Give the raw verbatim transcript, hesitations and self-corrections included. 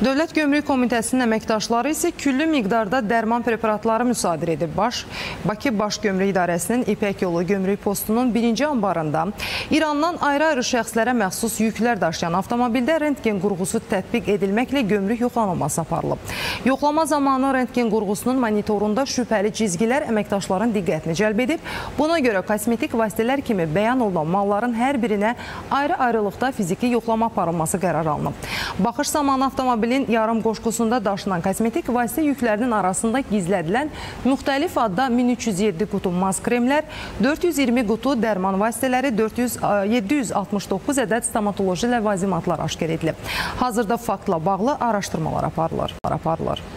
Dövlət Gömrük Komitəsinin əməkdaşları isə küllü miqdarda dərman preparatları müsadirə edib. Baş, Bakı Baş Gömrük İdarəsinin İpək Yolu Gömrük Postunun birinci ambarında İrandan ayrı-ayrı şəxslərə məxsus yüklər daşıyan avtomobildə rentgen qurğusu tətbiq edilməklə gömrük yoxlanılması aparılıb. Yoxlama zamanı rentgen qurğusunun monitorunda şübhəli cizgilər əməkdaşların diqqətini cəlb edib. Buna görə kosmetik vasitələr kimi bəyan olunan malların hər birinə ayrı-ayrılıqda fiziki yoxlama aparılması qərar alınıb. Baxış zamanı avtomobil yarım qoşqusunda daşınan kosmetik vasitə yüklərinin arasında gizlədilən müxtəlif adda min üç yüz yeddi qutu mask kremlər, dörd yüz iyirmi qutu dərman vasitələri, yeddi yüz altmış doqquz ədəd stomatoloji ləvazimatlar aşkar edilib. Hazırda faktla bağlı araşdırmalar aparılır.